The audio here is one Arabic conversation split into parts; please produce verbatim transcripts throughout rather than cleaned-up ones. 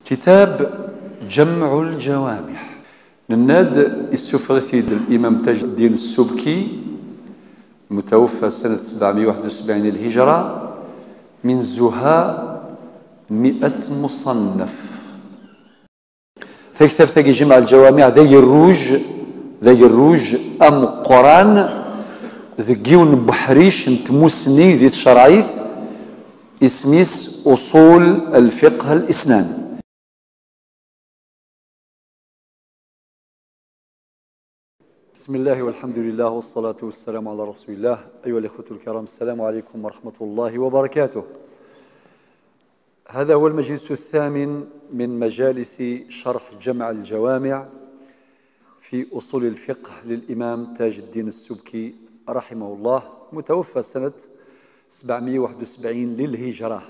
كتاب جمع الجوامع نناد السفرثيد الإمام تاج الدين السبكي متوفى سنة سبعمائة وواحد وسبعين الهجرة من زها مئة مصنف. فكتاب ثقي جمع الجوامع ذي الروج ذي الروج أم قرآن ذقيون بحريش نتموسني ذي الشرعيث اسميس أصول الفقه الإسلامي. بسم الله والحمد لله والصلاة والسلام على رسول الله. أيها الإخوة الكرام، السلام عليكم ورحمة الله وبركاته. هذا هو المجلس الثامن من مجالس شرح جمع الجوامع في أصول الفقه للإمام تاج الدين السبكي رحمه الله، متوفى سنة سبعمائة وواحد وسبعين للهجرة.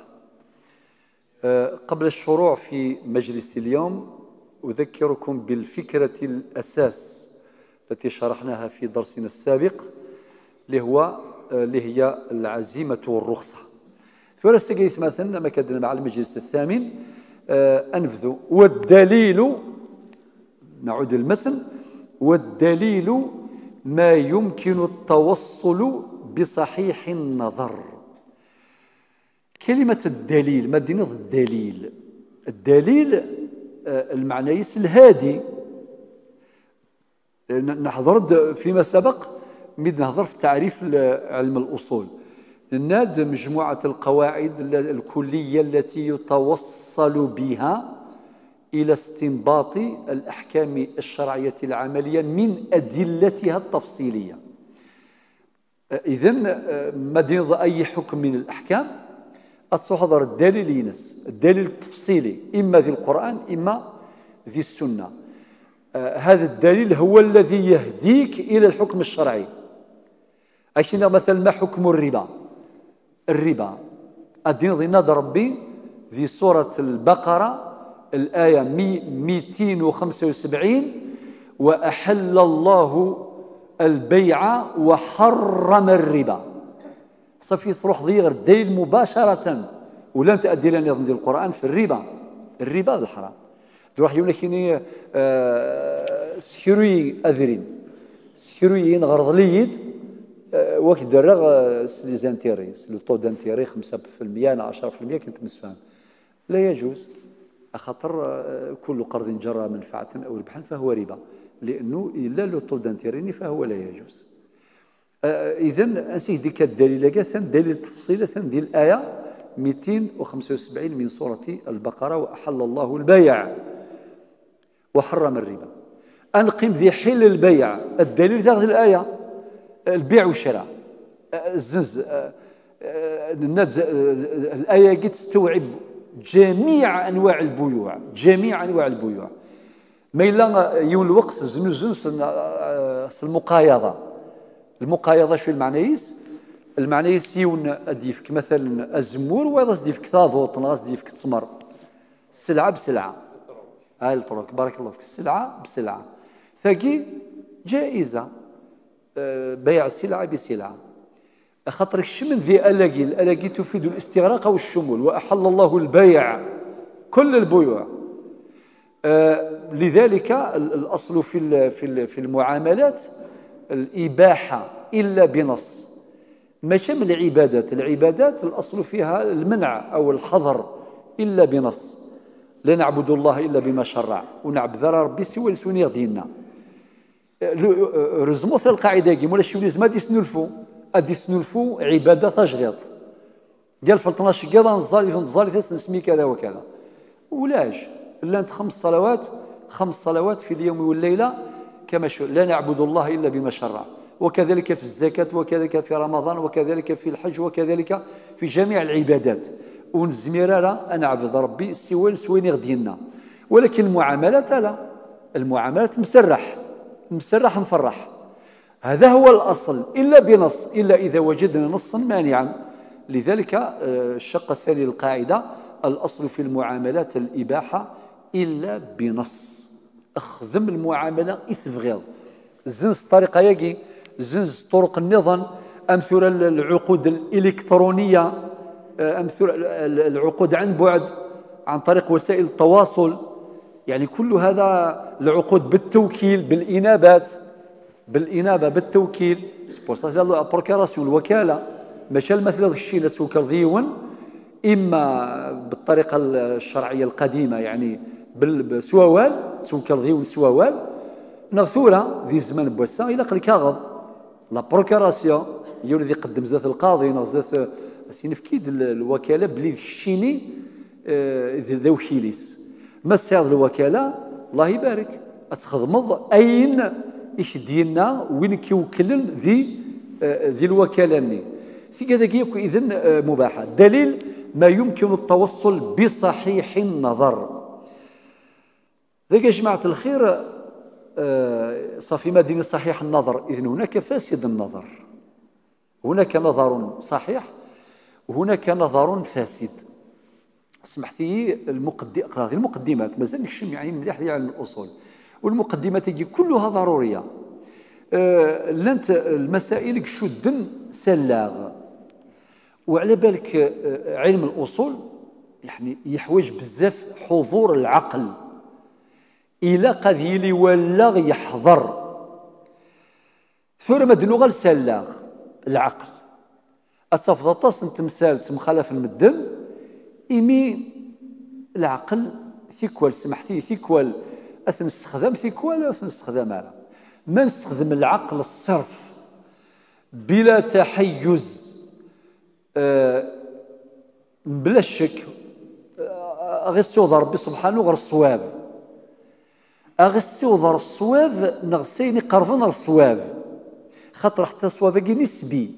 قبل الشروع في مجلس اليوم أذكركم بالفكرة الأساس التي شرحناها في درسنا السابق، اللي هو اللي هي العزيمة والرخصة. فلسه مثلا ما كدنا مع المجلس الثامن أنفذ والدليل، نعود المتن، والدليل ما يمكن التوصل بصحيح النظر. كلمة الدليل، ما دينا الدليل الدليل المعنى يس الهادي. نحضر فيما سبق مد نهضر في تعريف علم الأصول، نناد مجموعة القواعد الكلية التي يتوصل بها إلى استنباط الأحكام الشرعية العملية من أدلتها التفصيلية. إذن مدينة أي حكم من الأحكام أتصحضر الدليل ينس، الدليل التفصيلي إما ذي القرآن إما ذي السنة. آه هذا الدليل هو الذي يهديك إلى الحكم الشرعي. أكينا مثلا ما حكم الربا؟ الربا أدين ذي نادى ربي ذي سورة البقرة الآية مئتين وخمسة وسبعين: وأحل الله البيع وحرم الربا. صافي تروح ضي غير الدليل مباشرة، ولا أنت أدي لنا ضمن القرآن في الربا. الربا الحرام تروح يقول لك إني سكروي أذرين سكرويين غرضليد وقت درغ لي زانتيريس لو طو دانتيري خمسة بالمئة أنا عشرة بالمئة كنت مسفهم. لا يجوز، خاطر كل قرض جرى منفعة أو ربحا فهو ربا، لأنه إلا لو طو دانتيريني فهو لا يجوز. إذن أنسيه ديك الدليل ثان دليل التفصيل ثان ديال الآية مئتين وخمسة وسبعين من سورة البقرة: وأحل الله البيع وحرم الربا. أنقم ذي حل البيع، الدليل تاخذ الآية البيع والشراء الزنز. الآية قد تستوعب جميع أنواع البيوع، جميع أنواع البيوع. ما إلا يوم الوقت زنوزنس المقايضة. المقايضة شو المعنيس؟ المعنيس يون أديفك مثلا الزمور وإذا أديفك ثاضوط ناس أديفك تسمر، سلعة بسلعة. هاي الطرق بارك الله فيك، سلعة بسلعة ثقي جائزة، بيع سلعة بسلعة. خاطرك شمن ذي ألاقي الألاقي تفيد الاستغراق والشمول. وأحل الله البيع كل البيوع. آه لذلك الأصل في في المعاملات الإباحة إلا بنص. ماشي من العبادات، العبادات الأصل فيها المنع أو الحظر إلا بنص. لا نعبد الله إلا بما شرع ونعبد ربي سوى لسوني ديننا. رزموث القاعدة كي مولا شي لازم غادي سنلفو غادي سنلفو عبادة تشغيط. قال في اثناش كذا نزالي نزالي نسمي كذا وكذا. ولاش لا انت خمس صلوات خمس صلوات في اليوم والليلة كما شو. لا نعبد الله إلا بما شرع، وكذلك في الزكاة وكذلك في رمضان وكذلك في الحج وكذلك في جميع العبادات. ونزميرة أنا عبد ربي سوين سوين غدينا. ولكن المعاملات لا، المعاملات مسرح مسرح مفرح. هذا هو الأصل إلا بنص، إلا إذا وجدنا نصا مانعا. لذلك الشق الثاني للقاعدة: الأصل في المعاملات الإباحة إلا بنص. أخذم المعاملة إثفغيض زنز طريقة يجي زنز طرق النظام، أمثل العقود الإلكترونية، أمثل العقود عن بعد، عن طريق وسائل التواصل، يعني كل هذا العقود بالتوكيل بالإنابات، بالإنابة بالتوكيل، سبور بروكيراسيون الوكالة، ماشي المثل هذا الشيء اللي توكل ديون إما بالطريقة الشرعية القديمة يعني بالسووال توكل ديون سووال نغثورة ذي زمان بوسا إلى قل كاغض لا بروكيراسيون هي الذي يقدم زات القاضي نغزات سينفكيد الوكالة بلي الشيني ذا وكيليس ما تساعد الوكالة الله يبارك أتخدمض أين إيش ديالنا وين كيوكلن ذي ذي الوكالة في كذا كيكون إذن مباحة. دليل ما يمكن التوصل بصحيح النظر. ذاك يا جماعة الخير صافي ما دين صحيح النظر، إذن هناك فاسد النظر، هناك نظر صحيح وهناك نظر فاسد. سمحتي المقدم هذه المقدمات مازال نكشم يعني مليح يعني الأصول، والمقدمات هي كلها ضرورية. أه لانت المسائل شدن سلاغ، وعلى بالك أه علم الأصول يعني يحوج بزاف حضور العقل إلى قذيل ولا يحضر ثم مدنو غير سلاغ العقل أتفضطاس تمثال مخالف المدن إمي العقل ثيكوال سمحتي ثيكوال أثنستخدم ثيكوال أثنستخدم على ما نستخدم العقل الصرف بلا تحيز أه بلا شك أغسيوض ربي سبحانه غير الصواب أغسيوض الصواب نغسيني قرفنا الصواب خاطر حتى الصواب نسبي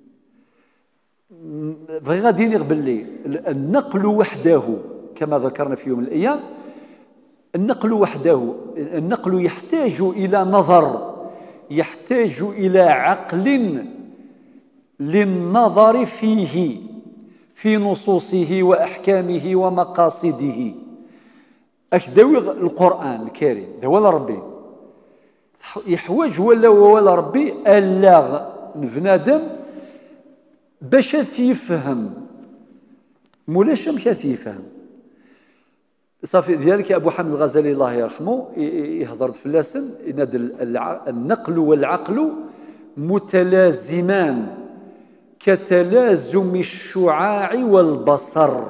بغي غادي نغبل لي النقل وحده كما ذكرنا في يوم من الأيام. النقل وحده النقل يحتاج إلى نظر، يحتاج إلى عقل للنظر فيه في نصوصه وأحكامه ومقاصده. أكدوي القرآن الكريم ذا ولا ربي يحوج ولا ولا ربي ألا بنادم باش يفهم مولاش مشى يفهم صافي. ذلك أبو حامد الغزالي الله يرحمه يهضر في اللسن ينادي النقل والعقل متلازمان كتلازم الشعاع والبصر.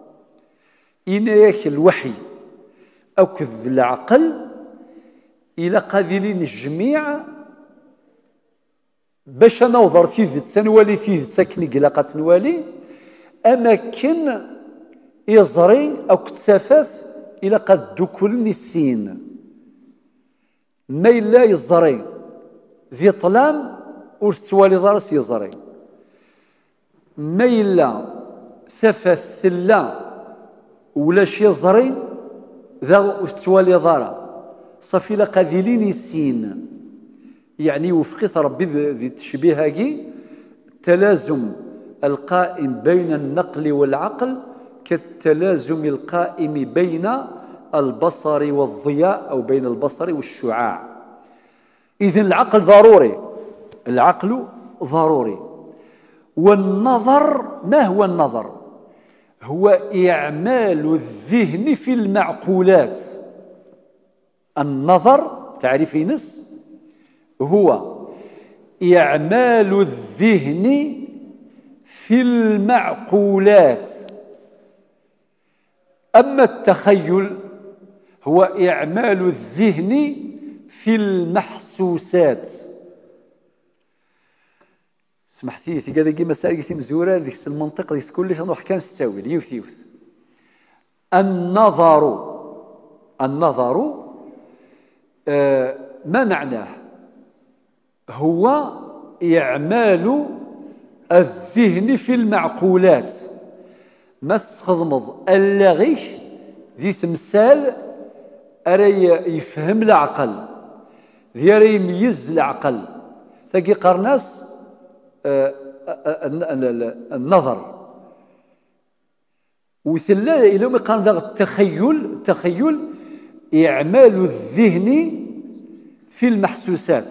إناك الوحي أو كذ العقل إلى قابلين الجميع باش نوضر تيذت سنوالي تيذت ساكني قلاقة سنوالي أماكن يزري أو كتسافات إلى قد دكل السين ما إلا يزري ذي طلام ورتوالي ضرس يزري ما إلا ثفث ثلا ولا شي يزري ذا ورتوالي ضرا صافي لقى ذيلين السين يعني وفقت ربي ذي التشبيهاكي التلازم القائم بين النقل والعقل كالتلازم القائم بين البصر والضياء أو بين البصر والشعاع. إذن العقل ضروري، العقل ضروري. والنظر ما هو النظر؟ هو إعمال الذهن في المعقولات. النظر تعرفي نس هو إعمال الذهن في المعقولات. أما التخيل هو إعمال الذهن في المحسوسات. سمحتي في كذا كيما مسائل كثير مزورة ذيك المنطق ذيك كلش نروح كان ستاوي يوث يوث. النظر النظر آه ما معناه؟ هو إعمال الذهن في المعقولات. ما تستخدمض اللغيش ذي تمثال أري يفهم العقل ذي أري يميز العقل ثقي قرناس آه النظر وثلا إلى ما قال ذا التخيل التخيل إعمال الذهن في المحسوسات.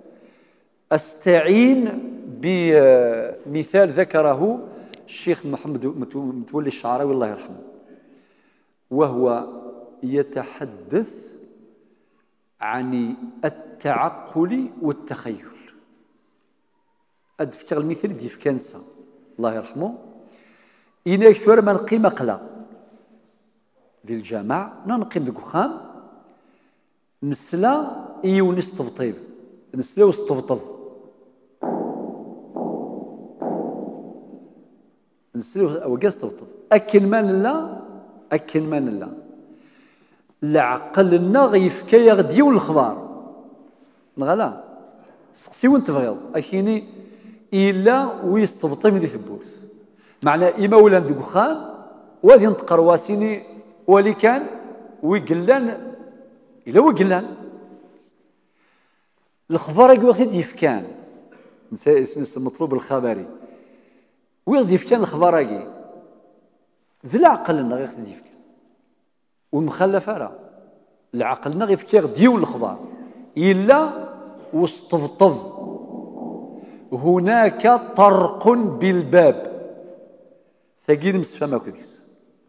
أستعين بمثال ذكره الشيخ محمد متولي الشعراوي الله يرحمه. وهو يتحدث عن التعقل والتخيل. أدفتر المثال ديال كانسا الله يرحمه إنا شوار ما نقيم أقلا ديال الجامع نقيم ديك وخام نسلا إيونس طبطيب نسلا وسطبطب نسلا وكاس طبطب أكن ما نلا أكن ما نلا العقلنا غيفكا يغدي والخبار نغلا سقسي وين تبغيض أكيني إلا ويستبطي من ثبوت معنى إما ولا ندوك خان وغادي نتقر واسيني ولي كان ويقلان إلا ويقلان الخبار وقت يفكان نسى اسم المطلوب الخبري ويغدي يفكان الخبار ذي العقل غير يفكان والمخلفة راه العقل غير يفكان ديول الخبار إلا واستبطب هناك طرق بالباب ثقيل مسفى كذيس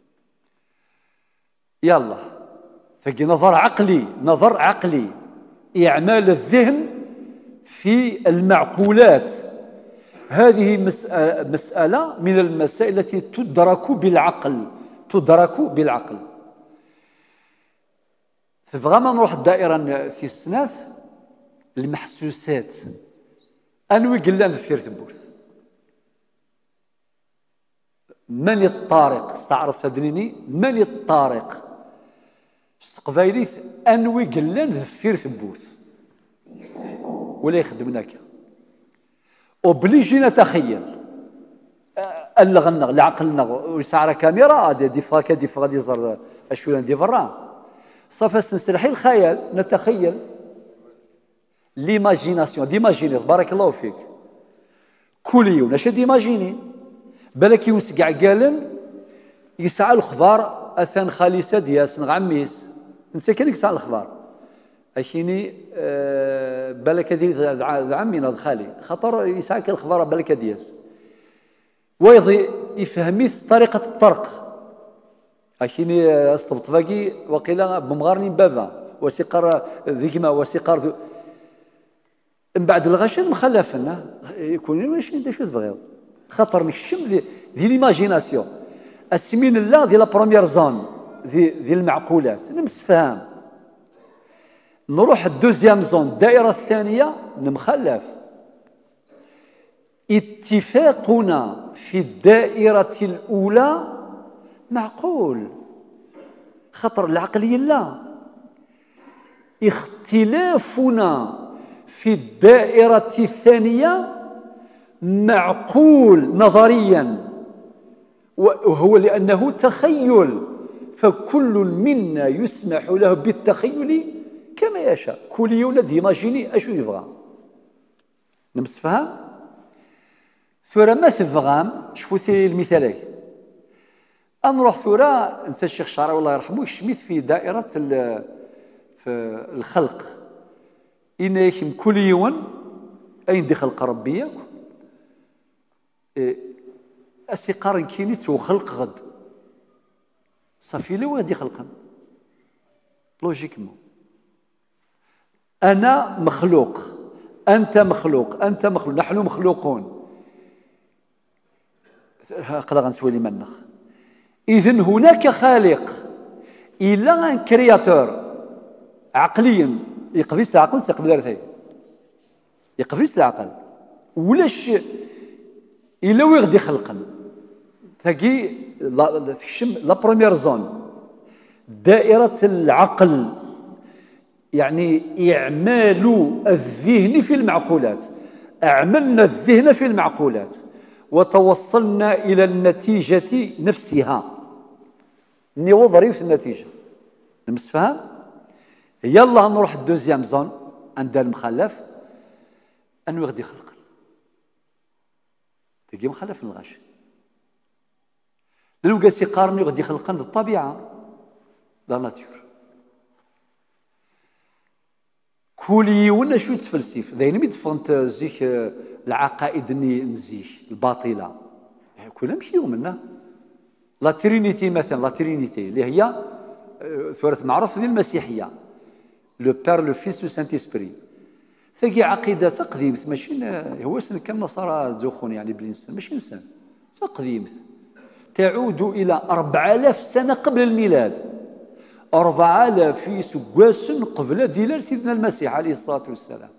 يلا ثقي نظر عقلي نظر عقلي إعمال الذهن في المعقولات هذه مسألة من المسائل التي تدرك بالعقل تدرك بالعقل فغاما نروح الدائرة في السناث المحسوسات أنوي قلنا في ثبوت من الطارق استعرض تدريني من الطارق استقبايليث أنوي قلنا في ثبوت ولا يخدمناك وبليجي نتخيل اللغنا العقلنا ويسعر كاميرا دي فراكا دي فغا دي زر اشولا دي فرا صافا سنسرحي الخيال نتخيل ليماجيناسيون ديماجيني بارك الله فيك كل يوم اش ديماجيني بالك يونس كاع قالن يسعى الخبار اثان خالصه دياس نغميس نسى كان يسعى الخبار اشيني أه بالك هذه عمي ناض خالي خطر يسعى الخبار بالك دياس ويضي يفهمي طريقه الطرق اشيني استبط باقي وقيلا بمغارني بابا وسيقر ذيكما وسيقر من بعد الغشن مخلفنا يكون ماشي انت شو تبغي خاطر نكشم ذي ذي ليماجيناسيون السمين لا ديال لا بروميير زون ذي ذي المعقولات نمسفهم نروح الدوزيام زون الدائره الثانيه نمخلف اتفاقنا في الدائره الاولى معقول خطر العقليه لا اختلافنا في الدائرة الثانية معقول نظريا وهو لأنه تخيل فكل منا يسمح له بالتخيل كما يشاء كل يولد يماجيني أشو يبغى نمسفها ثورة ما تفغام شفوثي المثالي أنروح ثورة نسى الشيخ شعراوي الله يرحمه يشميت في دائرة في الخلق إن يكم كل يوم أين دي خلق ربي أسي قارن كيني تو خلق غد صافي لو غادي خلقا لوجيكمون أنا مخلوق أنت مخلوق أنت مخلوق نحن مخلوقون هكذا غنسولي منخ إذن هناك خالق إلا أن كرياتور عقليا يقفيس العقل تقبل رثي يقفيس العقل ولاش الا ويغدي خلقا ثقي تكشم لا بروميير زون دائره العقل يعني اعمال الذهن في المعقولات اعملنا الذهن في المعقولات وتوصلنا الى النتيجه نفسها نيو ظريف النتيجه نمسفها يلا نروح الدوزيام زون عند المخلف انو غادي يخلق تجي مخلف الغش لو قاسي قارني غادي يخلق الطبيعه لا ناتور كل يوم شو تفلسف داين ميد فهمت زيك العقائد نزيك الباطله كلها ماشي منا لا ترينيتي مثلا، لا ترينيتي اللي هي ثورة معروف ديال المسيحية، لو بير لو فيس لو سانت اسبري. ثقي عقيدة تقديمة، ماشي هو سن كان نصارى زوخون يعني بالإنسان، ماشي إنسان تقديمة تعود إلى أربعة آلاف سنة قبل الميلاد، أربعة آلاف في سكواس قبل دلال سيدنا المسيح عليه الصلاة والسلام.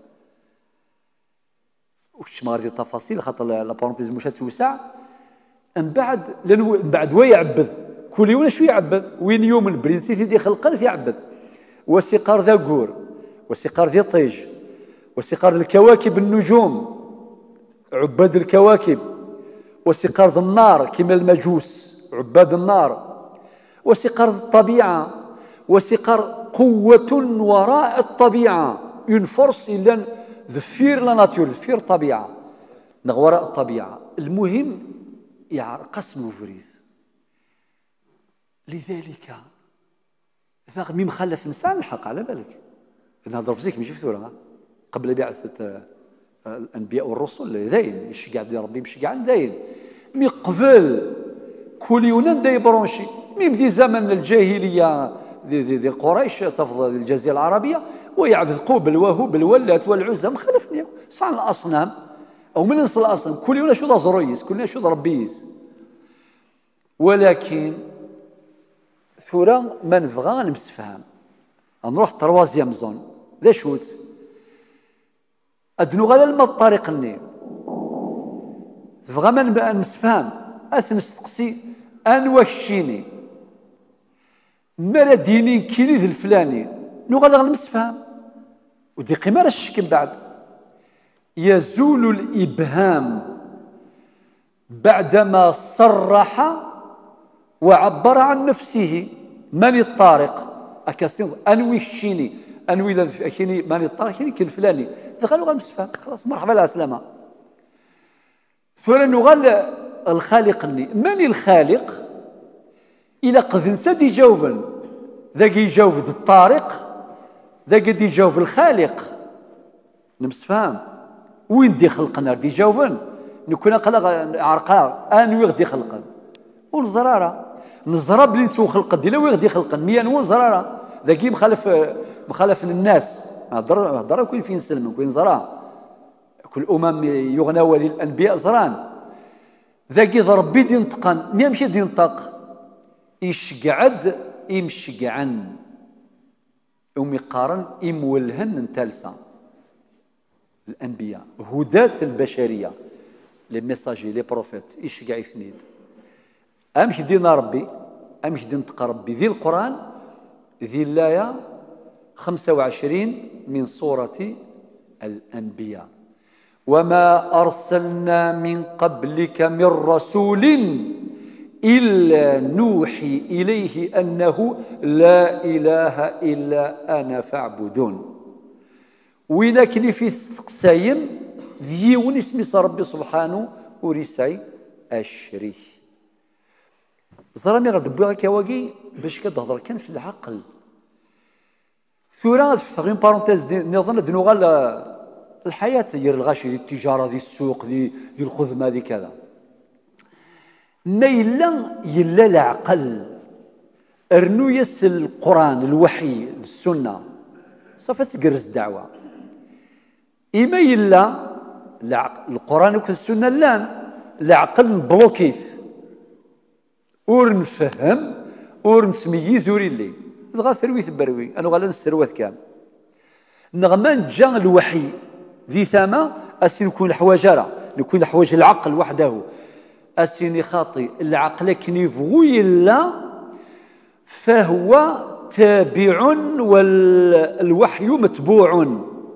وش ما غادي التفاصيل خاطر لا بارونتيز مش توسع. من بعد لأنه من بعد ويعبد كل يوم شو يعبد، وين يوم البرنسي دي خلق يعبد، وسقار ذا قور وسقار ذي طيج وسقار الكواكب النجوم عباد الكواكب، وسقار النار كما المجوس عباد النار، وسقار الطبيعة، وسقار قوة وراء الطبيعة، اون فورس إلا ذفير لا ناتور، ذفير الطبيعة وراء الطبيعة. المهم قسم فريد. لذلك ذاك مي مخلف انسان الحق على بالك نهضر في زيك ماشي في ثوره قبل بعثه الانبياء والرسل داين يشجع ديال ربي مشجع داين مي قبل كل يونان داي برونشي ميم في زمن الجاهليه دي, دي, دي قريش تفضل الجزيره العربيه ويعبد قبل وهبل واللات والعزى مخلفني صان الاصنام او من نصل الاصنام كل يوم شو ضروريس كلنا شو ربيس. ولكن ثورة ما نبغى نمسفهم نروح تروازيام زون ذا شوت ادنو غالا الما الطريق الني تبغى ما نمسفهم اثنستقسي انواع الشيني مالا ديني كيني ذا الفلاني نو غالا نمسفهم ودي قيمة الشك من بعد يزول الإبهام بعدما صرح وعبر عن نفسه. من الطارق أكاستين أنوي الشيني أنوي لكني من الطارق كني كل فلاني دخلوا غنمسفها خلاص مرحبا لا سلامة. ثم نغال الخالق لي من الخالق إلى قد نسى يجاوب ذاك يجاوب الطارق ذاك يدي يجاوب الخالق نمسفهم وين دي خلقنا دي جاوبن نكون قلق عرقا انوي غدي خلقن والزراره نزرا بلي نتو خلق ديلا وين غدي خلقن ميان والزراره ذاكي مخالف مخالف للناس هضر هضر كاين فين سلم كاين زرا كل امم يغنى للانبياء زران ذاكي ضرب بيدي ينطقن ما يمشي ينطق يشقعد يمشقعن يوم يقارن يمولهن نتالسا الانبياء هداة البشريه لي ميساجي لي بروفيت يشقع يثنيد امشي دينا ربي امشي دين تقى ربي ذي القران ذي الآية خمسة وعشرين من سورة الأنبياء وما أرسلنا من قبلك من رسول إلا نوحي إليه أنه لا إله إلا أنا فاعبدون. وين كلي في السقسايم ديون اسمي ربي سبحانه وريساي الشريك زرامي غدبوا غا كواكي باش كتهضر كان في العقل ثورة في تغيير بارونتيز نظن دنو غال الحياة ديال الغاشي ديال التجارة ديال السوق ديال الخدمة ديال كذا ما إلا يلا العقل رنو يس القرآن الوحي السنة صافي تقرز الدعوة إما إلا القرآن والسنة لان العقل بلوكيت ور نفهم ور نتميز ور اللي غا ثرويت بروي انا غالا نسروات كام نغمان جا الوحي ذي ثما اسي نكون الحواجره نكون الحواج العقل وحده اسيني خاطي العقل كنيفغو الا فهو تابع والوحي متبوع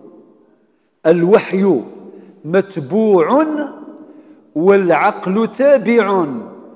الوحي متبوع والعقل تابع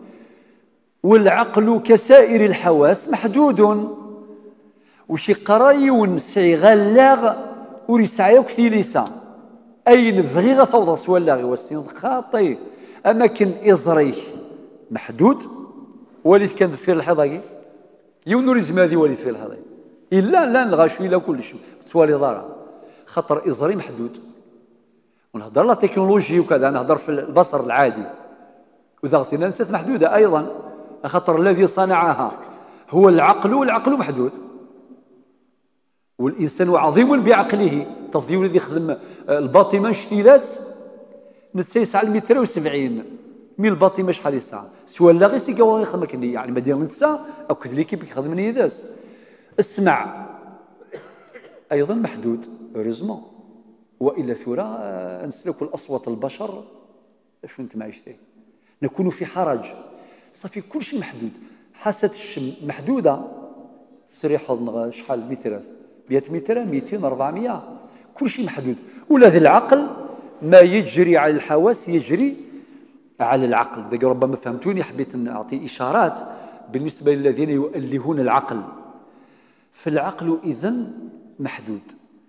والعقل كسائر الحواس محدود وشي قراي ونسعي غلاغ وريسعي كثي ليسا اين بغي غثوض سوالاغي والسين خاطي اماكن ازريه محدود وليت كان في الحضاقي يونوري زمادي وليت في الحضاقي الا لا نغاشو الا كلش توالي ضاره خاطر ازري محدود ونهضر لا تكنولوجي وكذا نهضر في البصر العادي وذا غثينا نسات محدوده ايضا خاطر الذي صنعها هو العقل، والعقل محدود، والإنسان عظيم بعقله. تفضيل الذي يخدم الباطمة شتيلات نتا يسعى متر وسبعين من الباطمة شحال يسعى سوا لا غير سيكا يخدم كني يعني ما دير نتا أو كذ ليكيب يخدم نيداس. السمع أيضا محدود هوريزمون، وإلا ثورة نسلك الأصوات البشر شو أنت معيشتي نكون في حرج صافي كل شيء محدود. حاسة الشم محدودة، تسري حضن شحال مترات مئة متر مئتين أربعمائة كل شيء محدود. والذي العقل ما يجري على الحواس يجري على العقل. إذا ربما فهمتوني حبيت نعطي إشارات بالنسبة للذين يؤلهون العقل. فالعقل إذن محدود،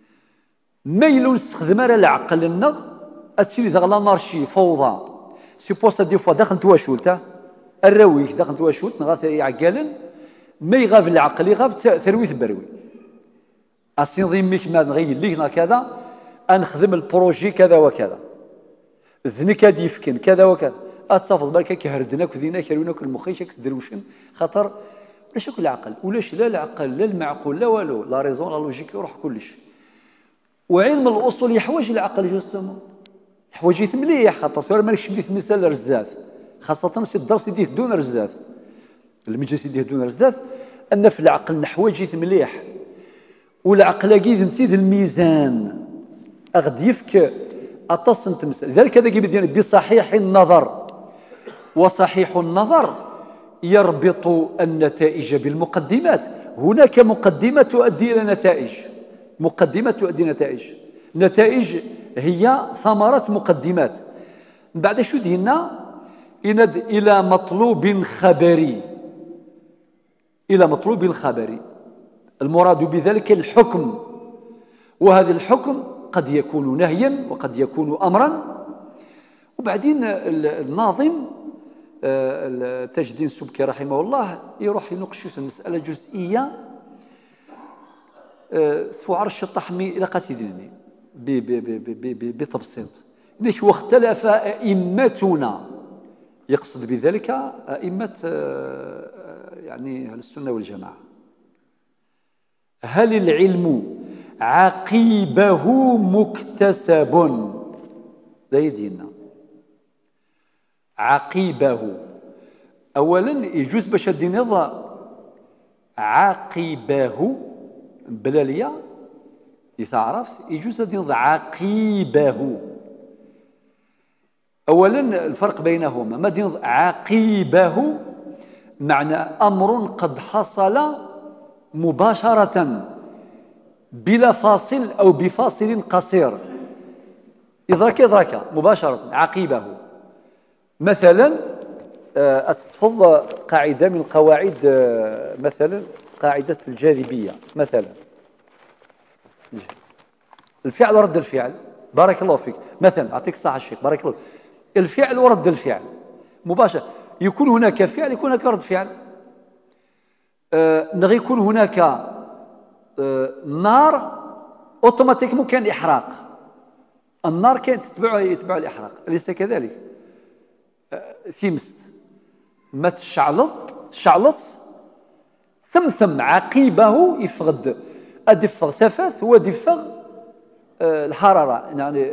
ميل نستخدم على العقل النغ أتسيري ذا نارشي فوضى سيبوسا دي فوا داخل تواشولتا الرويك داخل تواشولت نغاث عقالا ما يغاف العقل يغاف ثرويث بروي أسينظيم ميك ما نغير لينا كذا أنخدم البروجي كذا وكذا ذني كاد يفكن كذا وكذا أتصافض بالك كهردناك وذينا كرونا المخيش كسدروشن خاطر ولاش كل العقل ولاش لا العقل لا المعقول لا والو لا ريزون لا لوجيك يروح كلش. وعلم الأصول يحوج العقل جوستومون حوايج مليح خاطر ثور مالكش بديت مثال رزاف خاصة سي الدرس يديه دون رزاف المجلس يديه دون رزاف أن في العقل نحوايج مليح. والعقل كيد نسيد الميزان أغد يفك أتصن تمس ذلك هذا كيبدي بصحيح النظر. وصحيح النظر يربط النتائج بالمقدمات. هناك مقدمة تؤدي إلى نتائج، مقدمة تؤدي نتائج، نتائج هي ثمرة مقدمات. بعد شو دينا يند إلى مطلوب خبري، إلى مطلوب خبري المراد بذلك الحكم، وهذا الحكم قد يكون نهيا وقد يكون أمرا. وبعدين الناظم تاج الدين السبكي رحمه الله يروح يناقش في المسألة جزئية ثوار الشطحمي إلى قاتديني بتبسيط ليش واختلف أئمتنا، يقصد بذلك أئمة يعني أهل السنة والجماعة. هل العلم عقيبه مكتسب؟ ذا ديننا عقيبه أولا يجوز باش الدين يضع عقيبه بلا ليا إذا عرفت يجوز الدين يضع عقيبه. أولا الفرق بينهما ما دين عقيبه معنى أمر قد حصل مباشرة بلا فاصل أو بفاصل قصير، إدراك إدراك مباشرة عقيبه. مثلا أتفض قاعدة من قواعد مثلا قاعدة الجاذبية مثلا الفعل ورد الفعل بارك الله فيك مثلا أعطيك الصحة الشيخ بارك الله الفعل ورد الفعل مباشرة يكون هناك فعل يكون هناك رد فعل. نغي يكون هناك نار اوتوماتيكمون كان احراق، النار كانت تتبع يتبع الاحراق اليس كذلك؟ ثيمست ما تشعلط تشعلط ثم ثم عقيبه يفقد ادفغ ثفاث ودفغ الحراره يعني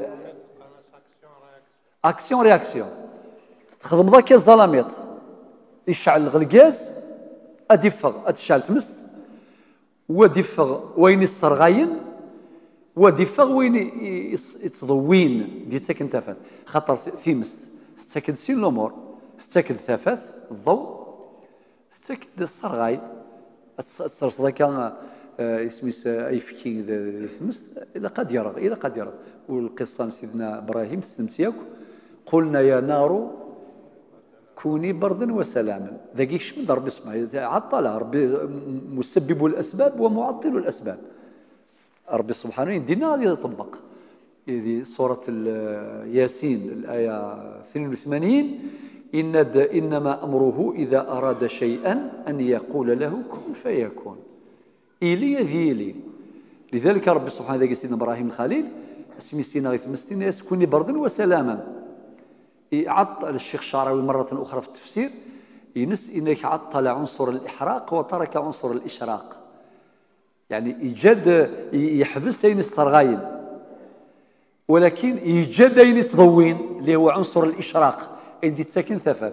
اكسيون رياكسيون تخدم ذاك الزلاميط يشعل الغاز ادفغ اتشعل تمس ودفغ وين الصرغاين ودفغ وين يتضوين دي ساكن تفاث خاطر ثيمست تساكن سين الامور تساكن ثفاث الضوء تساكن الصرغاي تصرص ذاك اسميس اي فكي ثمست الى قد يرغ الى قد يرغ. والقصه سيدنا ابراهيم تسمسياك قلنا يا نار كوني بردا وسلاما ذاك شمن ربي اسمه عطلها ربي مسبب الاسباب ومعطل الاسباب. ربي سبحانه يدينا غادي يطبق هذه سوره ياسين الايه اثنين وثمانين إن انما امره اذا اراد شيئا ان يقول له كن فيكون إلي ذيلي. لذلك ربي سبحانه ذاك سيدنا ابراهيم الخليل سميستينا غيث مستينا يسكنني بردا وسلاما. عطل الشيخ الشعراوي مرة أخرى في التفسير ينس إنك عطل عنصر الإحراق وترك عنصر الإشراق، يعني إيجاد يحبس ينس صرغاين، ولكن إيجاد ينس ضوين اللي هو عنصر الإشراق عندي تساكن ثفاث.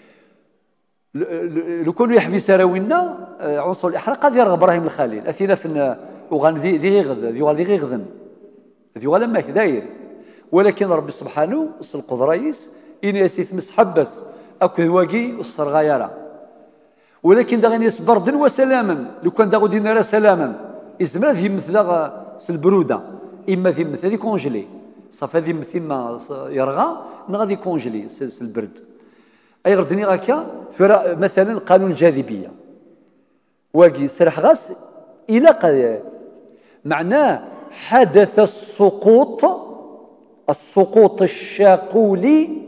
لو كانوا يحبس راوينا عنصر الإحراق قد يرغب إبراهيم الخليل أثينا في وغان ذي ذي غذ ذي غذ ذي غذن ذي ولا ما داير، ولكن ربي سبحانه وصل القدرايس إن يسيت مسحبس أكو واقي الصرغايرة، ولكن دا غنيس بردا وسلاما. لو كان دا غادي نرى سلاما إزمر ذي مثل البرودة، إما ذي مثل ذي كونجلي صافي ذي مثل ما يرغى نغادي كونجلي البرد. أي غردني غاكا مثلا قانون الجاذبية واقي سرح غاس إلى قد معناه حدث السقوط السقوط الشاقولي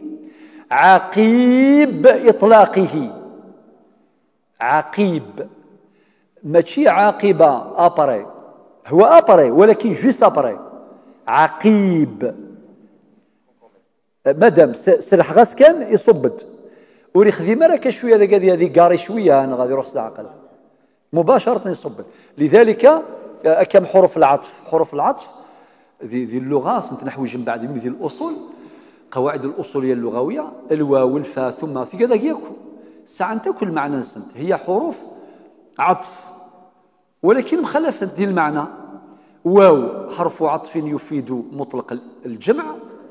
عقيب إطلاقه. عقيب ماشي عاقبة أبري، هو أبري ولكن جوست أبري. عقيب مادام سرح غاس كان يصبد وري خديمة راه شوية هذاك هذه كاري شوية أنا غادي يروح العقل مباشرة يصبد. لذلك كم حروف العطف، حروف العطف ذي ذي اللغة نتنحوج من بعد من ذي الأصول قواعد الأصولية اللغوية الواو والفاء ثم في كذا ياكو ساعة انت كل معنى نسنت هي حروف عطف ولكن مخالفة ذي المعنى. واو حرف عطف يفيد مطلق الجمع،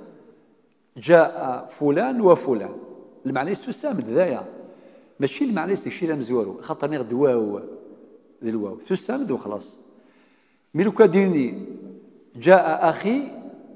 جاء فلان وفلان المعنى يستسامد ذايا ماشي المعنى يستشير مزورو خاطر نغد واو ذي الواو تستامد وخلاص. ملو كديني جاء أخي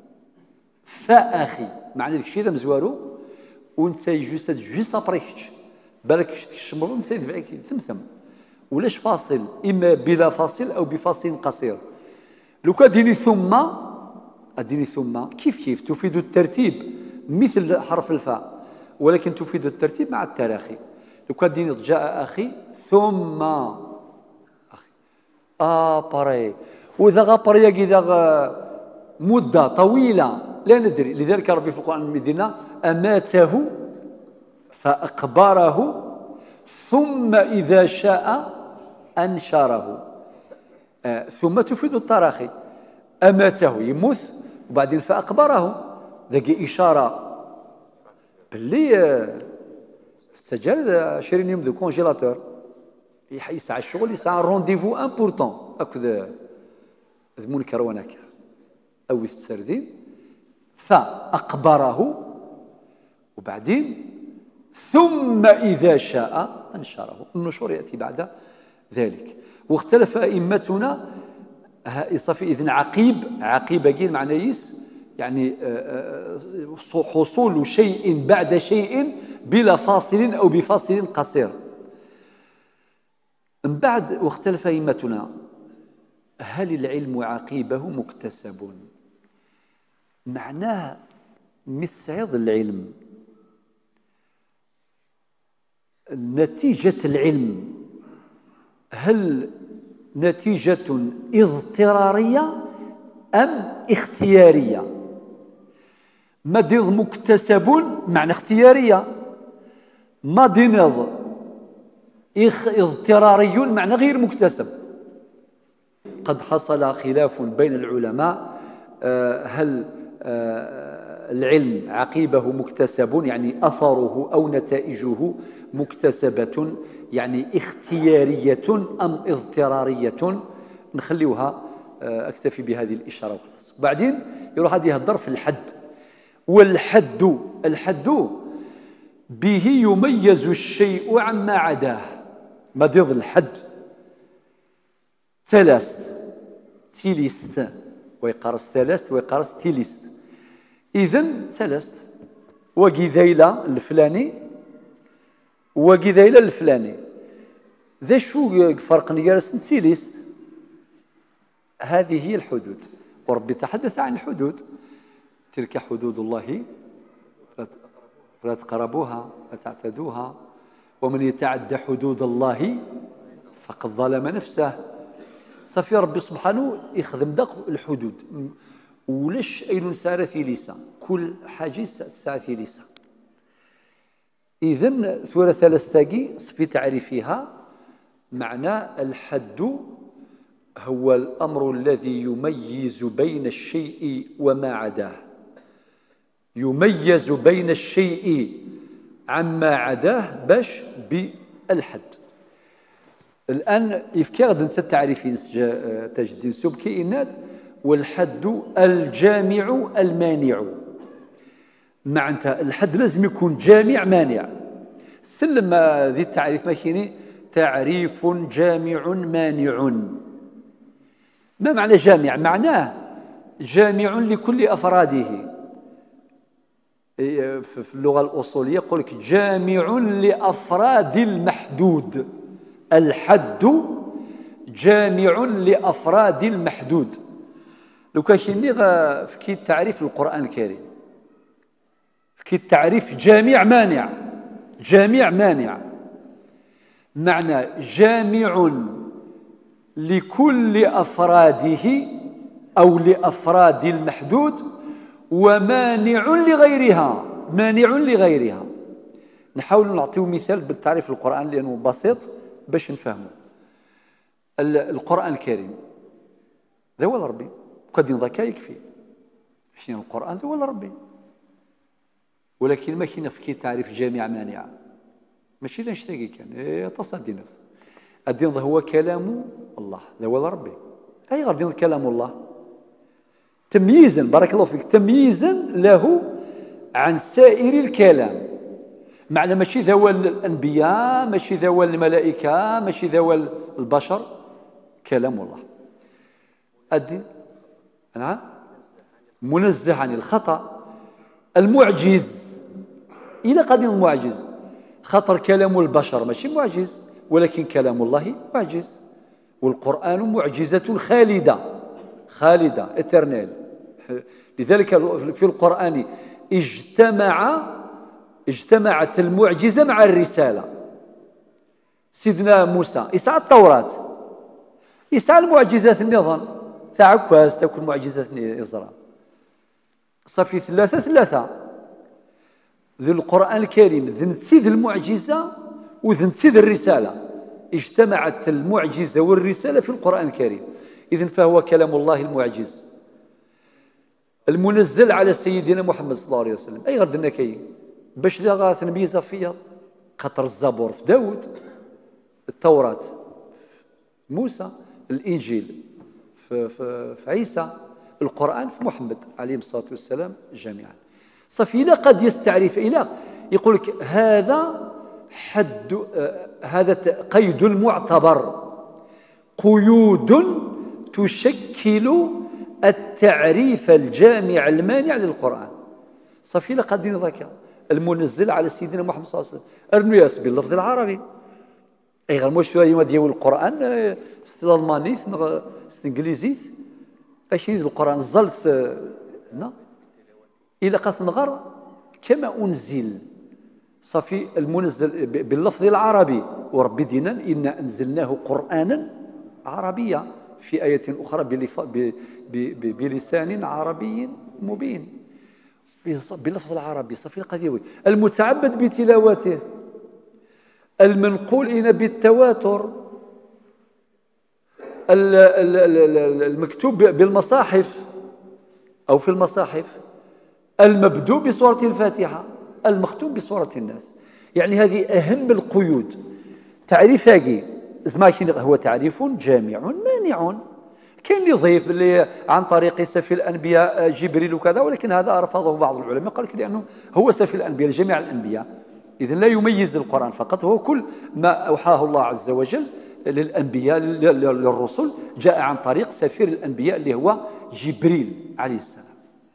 فأخي معنى داكشي هذا مزوارو ونتا جوست جوست ابريكش بالك تشمر نتا يدفعك ثمثم ولاش فاصل إما بلا فاصل أو بفاصل قصير. لو كديني ثم أديني ثم كيف كيف تفيد الترتيب مثل حرف الفاء ولكن تفيد الترتيب مع التراخي. لو كديني جاء أخي ثم أخي أبري وإذا غابريا إذا مدة طويلة لا ندري. لذلك ربي في القرآن المدينة أماته فأقبره ثم إذا شاء أنشره. آه ثم تفيد التراخي. أماته يموت وبعدين فأقبره ذاك إشارة باللي آه سجل عشرين يوم دو كونجيلاتور يسعى الشغل يسعى رونديفو امبورطون أكذا منكر ونكر أو السردين فأقبره وبعدين ثم إذا شاء أنشره. النشور يأتي بعد ذلك. واختلف أئمتنا صافي إذن عقيب عقيب قيل معنى يس يعني حصول شيء بعد شيء بلا فاصل أو بفاصل قصير. من بعد واختلف أئمتنا هل العلم عقيبه مكتسب؟ معناه مستعيض العلم نتيجة العلم هل نتيجة اضطرارية أم اختيارية؟ مديض مكتسب معنى اختيارية، مديض اضطراري معنى غير مكتسب. قد حصل خلاف بين العلماء هل العلم عقيبه مكتسب يعني أثره أو نتائجه مكتسبة يعني اختيارية أم اضطرارية. نخليوها أكتفي بهذه الإشارة وخلاص. بعدين يروح هذه الضرب في الحد. والحد الحد به يميز الشيء عما عداه. مضض الحد ثلاث تيليست ويقارس ثلاث ويقارس تيليست. إذن ثلاث وقي ذيلة الفلاني وقي ذيلة الفلاني ذا شو فرق نجارس تيليست. هذه هي الحدود وربي تحدث عن الحدود. تلك حدود الله فلا تقربوها لا تعتدوها ومن يتعدى حدود الله فقد ظلم نفسه. صافي ربي سبحانه يخدم داك الحدود ولاش أين سارة ثيليسة كل حاجة ساعة ثيليسة. إذن ثورة ثلاثتاقي في تعريفها معنى الحد هو الأمر الذي يميز بين الشيء وما عداه، يميز بين الشيء عما عداه باش بالحد. الآن يفكي غادي نتا التعريفين تاج الدين السبكي والحد الجامع المانع. معناتها الحد لازم يكون جامع مانع. سلم ذي التعريف ما كاينين تعريف جامع مانع. ما معنى جامع؟ معناه جامع لكل أفراده. في اللغة الأصولية يقول لك جامع لأفراد المحدود. الحد جامع لأفراد المحدود. لو كان كاين في كي التعريف القرآن الكريم كي التعريف جامع مانع. جامع مانع معنى جامع لكل أفراده أو لأفراد المحدود ومانع لغيرها. مانع لغيرها. نحاول نعطيه مثال بالتعريف القرآن لأنه بسيط باش نفهمه. القرآن الكريم ذا هو ربي قد ذاك يكفي شنو القرآن ذا هو ربي، ولكن ما كاين في تعريف جامع مانع ماشي ذا نشتاقي كان إيه تصدينا الدين هو كلام الله ذا هو ربي. أي غير دين كلام الله تمييزا بارك الله فيك تمييزا له عن سائر الكلام. معنى ماشي ذا هو الأنبياء ماشي ذا هو الملائكة ماشي ذا هو البشر، كلام الله. الدين نعم منزه عن الخطأ. المعجز إلى قديم المعجز خطر كلام البشر ماشي معجز ولكن كلام الله معجز. والقرآن معجزة خالدة خالدة إترنال. لذلك في القرآن اجتمع اجتمعت المعجزة مع الرسالة. سيدنا موسى يسعى التوراة يسعى المعجزات النظام تاع عكاز تكون معجزات إزراء صافي ثلاثة ثلاثة. ذي القرآن الكريم ذي تسيد المعجزة وذي تسيد الرسالة. اجتمعت المعجزة والرسالة في القرآن الكريم. إذن فهو كلام الله المعجز المنزل على سيدنا محمد صلى الله عليه وسلم. أي غردنا كاين باش لا غاث نميزة فيها خاطر الزبور في داود، التوراة موسى، الإنجيل في, في, في عيسى، القرآن في محمد عليه الصلاة والسلام جميعا. صافي إلا قد يستعرف إلى يقول لك هذا حد آه هذا قيد المعتبر قيود تشكل التعريف الجامع المانع للقرآن. صافي إلا قد ذاك المنزل على سيدنا محمد صلى الله عليه وسلم ارنياس باللفظ العربي. اي غير مش شويه ديال القران استالمانيت استنجليزيت اش القران زلت نا الى قد نغر كما انزل. صافي المنزل باللفظ العربي وربي دينا إنا أنزلناه قرآنا عربيا في آية أخرى بلسان عربي مبين باللفظ العربي. صافي القضية المتعبد بتلاوته المنقول إلينا بالتواتر المكتوب بالمصاحف أو في المصاحف المبدوء بسورة الفاتحة المختوم بسورة الناس. يعني هذه أهم القيود. تعريف هاكي زماكين هو تعريف جامع مانع. كاين اللي يضيف باللي عن طريق سفي الأنبياء جبريل وكذا، ولكن هذا رفضه بعض العلماء قال لك لأنه هو سفي الأنبياء لجميع الأنبياء، إذن لا يميز القرآن فقط، هو كل ما أوحاه الله عز وجل للأنبياء للرسل جاء عن طريق سفير الأنبياء اللي هو جبريل عليه السلام.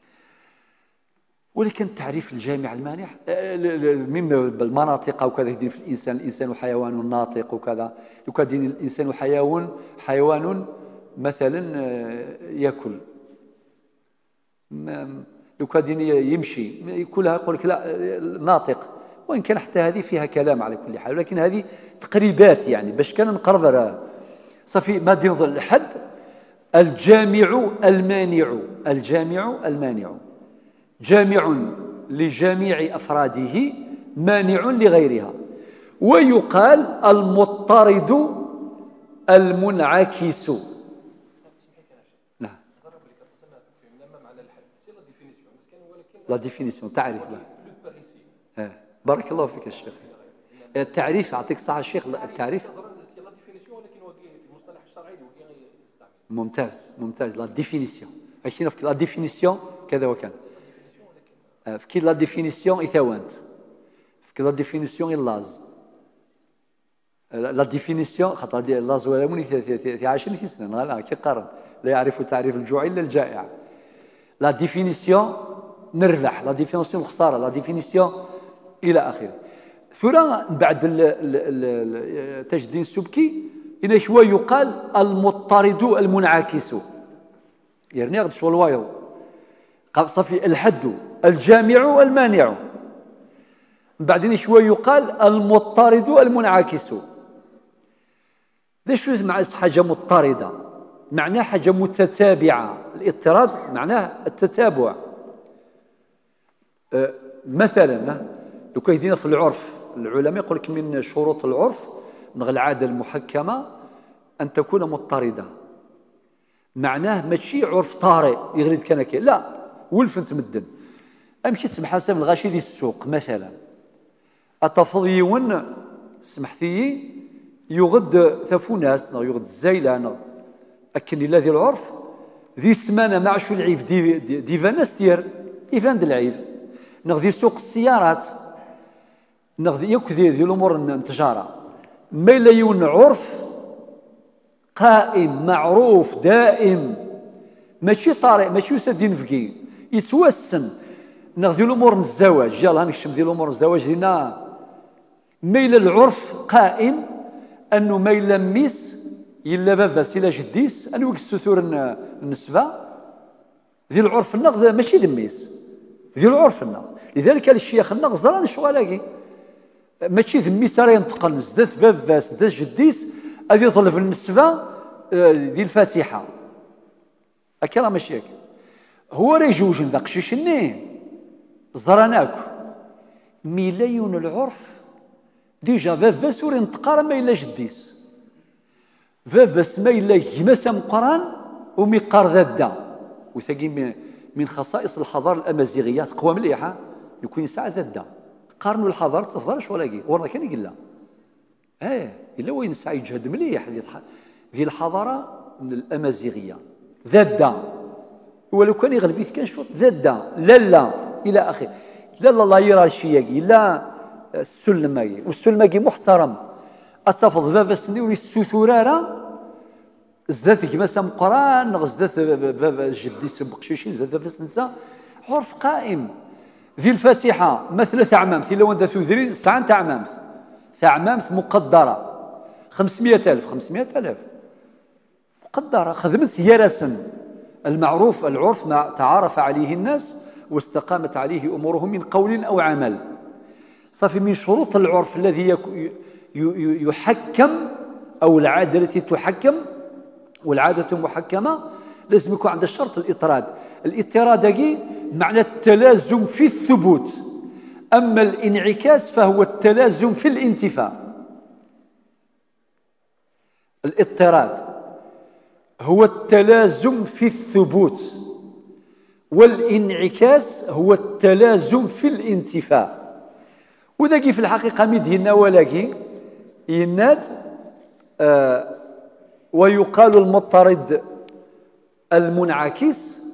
ولكن التعريف الجامع المانع مما بالمناطق وكذا في الإنسان الإنسان حيوان ناطق وكذا. لو كان الإنسان حيوان حيوان مثلا يأكل، لو كان يمشي كلها يقول لك لا ناطق، وإن كان حتى هذه فيها كلام على كل حال، ولكن هذه تقريبات يعني باش كان نقرب صافي ما دين الحد الجامع المانع. الجامع المانع جامع لجميع أفراده مانع لغيرها. ويقال المضطرد المنعكس. نعم. لا ديفينيسيون تعريف. لا بارك الله فيك الشيخ. التعريف يعطيك الصحة الشيخ. التعريف ممتاز ممتاز. لا ديفينيسيون عشنا في لا ديفينيسيون كذا وكان في لا ديفينيسيون إثاوانت في لا ديفينيسيون اللاز لا ديفينيسيون خاطر اللاز ولا موني في عشرين سنة لا كي قارن لا يعرف تعريف الجوع إلا الجائع. لا ديفينيسيون نربح، لا ديفينيسيون خسارة، لا ديفينيسيون إلى آخره. ثم بعد تاج الدين السبكي إن شوى يقال المضطرد المنعكس. يعني غد شغل وايض صافي الحد الجامع المانع. بعدين شوى يقال المضطرد المنعكس. ليش مع حاجة مضطردة؟ معناه حاجة متتابعة. الاضطراد معناه التتابع. أه مثلا لو كايدينا في العرف العلماء يقول لك من شروط العرف من العادة المحكمة أن تكون مضطردة. معناه ماشي عرف طارئ يغرد كان كي لا ولفنت مدن. أمشي تسمح حسب الغاشي دي السوق مثلا أتفضيون سمحتي يغد ثفوناس يغد الزيلان أكن الذي العرف ذي السمانة مع شو العيف دي دي, دي فانستير يفند العيف نغذي سوق السيارات نغذي يكذي ذي الأمور التجارة ما لا يون عرف قائم معروف دائم ماشي طارئ ماشي يسدين فقي يتوسن نغذي الأمور الزواج يلا نكشم ذي الأمور الزواج هنا ميل العرف قائم أنه ما يلميس إلا بافاس إلا جديس أنه يقص ستور النسبة ذي العرف النغ ماشي دميس ذي العرف النغ. لذلك الشيخ النغ زران شغالاكي ماشي دميس راه ينتقل زدث بافاس زدث جديس أذي يطلب النسبة ذي الفاتحة أكلا ماشي هكا هو راه يجوج ذا قشيش النيه زراناك ميليون العرف ديجا فافاس ور ينتقار ما إلا جديس فافاس ما إلا يمسا مقران وميقار ذا الدا وثاقي من خصائص الحضارة الأمازيغية تقوى مليحة يكون ساعة ذا الدا قارنوا الحضارة تفضلش ولا كي ورنا كان يقول لا اه إلا وين ساعة يجهد مليح ذي الحضارة الأمازيغية ذا الدا ولو كان يغلب كان شوط ذا الدا لا لا إلى آخره لا لا لا يرى الشياقي لا السلماقي والسلماقي محترم أتفض بابا سني ولي السثورارة زدت كما سام قران زدت بابا جدي سبقشيشين زدت بابا سنسا عرف قائم ذي الفاتحة مثل ثعمامث إلا وانت ثوذرين ساعة ثعمامث ثعمامث مقدرة خمسمائة ألف خمسمائة ألف مقدرة خدمت يرسن المعروف العرف ما تعارف عليه الناس واستقامت عليه أمورهم من قول أو عمل. صافي من شروط العرف الذي يحكم أو العادة التي تحكم والعادة محكمة لازم يكون عند الشرط الإطراد. الإطراد هي معنى التلازم في الثبوت، أما الانعكاس فهو التلازم في الانتفاء. الاضطراد هو التلازم في الثبوت والانعكاس هو التلازم في الانتفاء. وذاكي في الحقيقة مدهنا ولاكي يناد آه ويقال المضطرد المنعكس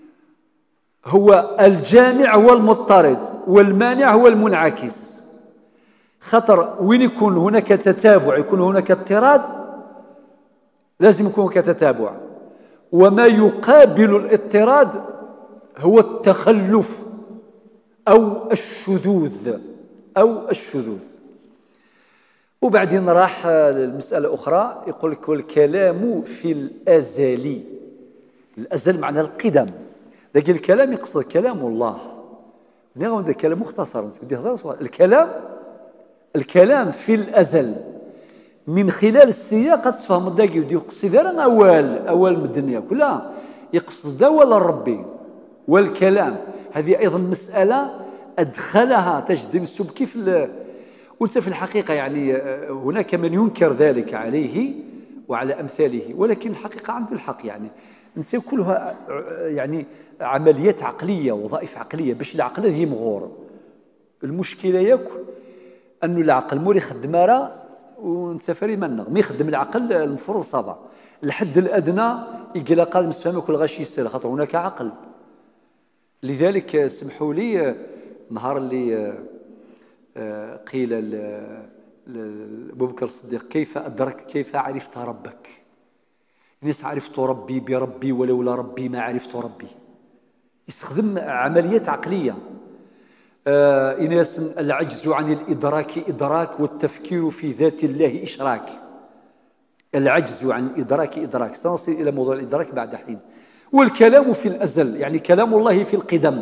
هو الجامع هو المضطرد والمانع هو المنعكس. خطر وين يكون هناك تتابع يكون هناك اضطراد لازم يكون هناك تتابع، وما يقابل الاضطراد هو التخلف أو الشذوذ أو الشذوذ. وبعدين راح للمسألة أخرى يقول لك والكلام في الأزل. الأزل معنى القدم، لكن الكلام يقصد كلام الله. نعم هذا كلام مختصر بدي هضر الكلام الكلام في الأزل من خلال السياق تفهم الداكي ودي يقصد غير أول أول من الدنيا كلها يقصد أول ربي والكلام. هذه أيضا مسألة أدخلها تجد السبكي في وانت في الحقيقة يعني هناك من ينكر ذلك عليه وعلى أمثاله، ولكن الحقيقة عنده الحق. يعني الإنسان كلها يعني عمليات عقلية، وظائف عقلية باش العقل هذه مغور. المشكلة ياك أن العقل مور يخدم راه وانت فري منغ ما يخدم العقل المفروض صبا الحد الأدنى يقلا قال مسفهم كل غاشي يسير خاطر هناك عقل. لذلك اسمحوا لي نهار اللي قيل لأبو بكر الصديق كيف أدركت كيف عرفت ربك؟ الناس عرفت ربي بربي ولولا ربي ما عرفت ربي. يستخدم عمليات عقلية. آه إناس العجز عن الإدراك إدراك والتفكير في ذات الله إشراك. العجز عن الإدراك إدراك. سنصل إلى موضوع الإدراك بعد حين. والكلام في الأزل يعني كلام الله في القدم،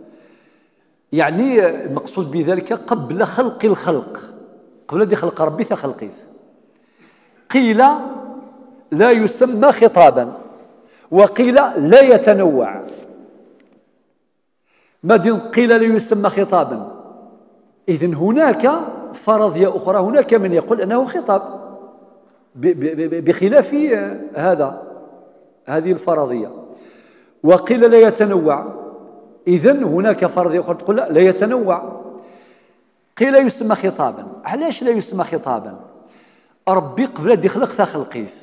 يعني المقصود بذلك قبل خلق الخلق، قبل أن يخلق ربي خلقيت. قيل لا يسمى خطابا وقيل لا يتنوع. ما دين قيل لا يسمى خطابا، إذن هناك فرضية أخرى، هناك من يقول أنه خطاب بخلاف هذا هذه الفرضية. وقيل لا يتنوع، إذن هناك فرضية أخرى تقول لا, لا يتنوع. قيل يسمى خطابا. علاش لا يسمى خطابا؟ ربي قبل أن يخلق خلقيت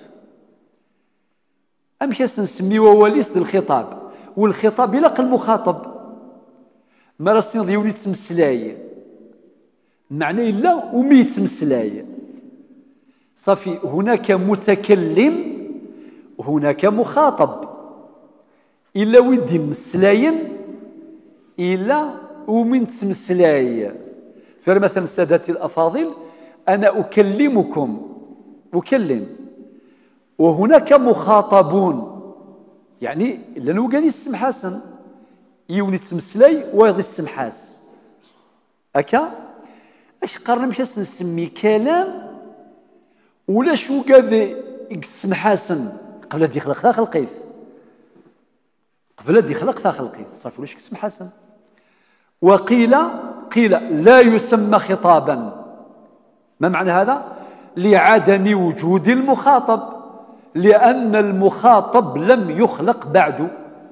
أمشي نسمي وواليس الخطاب، والخطاب يلقى المخاطب ما راسين ديوني تمسلاي معنى إلا ومي تمسلاي صافي. هناك متكلم هناك مخاطب، إلا ودي مسلاين إلا ومن تمسلاي. فمثلا سادتي الأفاضل أنا أكلمكم أكلم، وهناك مخاطبون يعني لأنه قال السم حسن يوني تمسلاي ويضي السم حاس أكا اش قرنا مش نسمي كلام ولا شو قاذي السم حسن قبل أن يخلق ذا خلقيت قبل أن يخلق ذا خلقيت صافي ولاش اسم حسن. وقيل قيل لا يسمى خطابا. ما معنى هذا؟ لعدم وجود المخاطب، لأن المخاطب لم يخلق بعد.